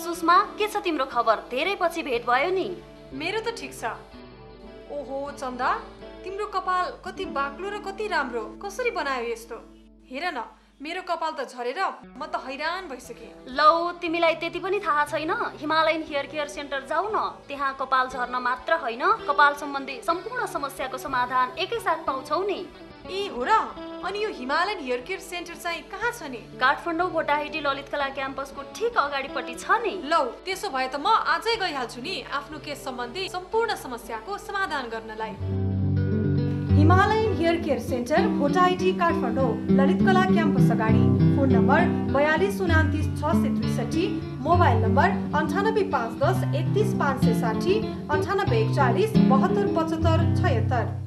सुषमा, के छ तिम्रो खबर? धेरै पछि भेट भयो नि। मेरो त ठिक छ। ओहो चन्दा, तिम्रो कपाल कति बाक्लो र कति राम्रो, कसरी बनायो यस्तो? हेर न, मेरो कपाल त झरेर म त हैरान भइसकेँ। लौ, तिमीलाई त्यति पनि थाहा छैन? हिमालयन हेयर केयर सेन्टर जाऊ न। त्यहाँ कपाल झर्न मात्र होइन, कपाल सम्बन्धी सम्पूर्ण समस्याको समाधान एकैसाथ पाउँछौ नि। ए हो र? अनि यो हिमालयन हेयर केयर सेन्टर चाहिँ कहाँ छ नि? काठमाडौँ भोटाहिटी ललित कला क्याम्पसको ठिक अगाडिपट्टि छ नि। लौ, त्यसो भए त म आजै गइहाल्छु नि आफ्नो केस सम्बन्धी सम्पूर्ण समस्याको समाधान गर्नलाई। Himalayan hair care centre Bhotahiti Kathmandu Lalit Kala campus अगाडि। Phone number 4229 663, mobile number 98 510 31 560, 98 41 72 75 76।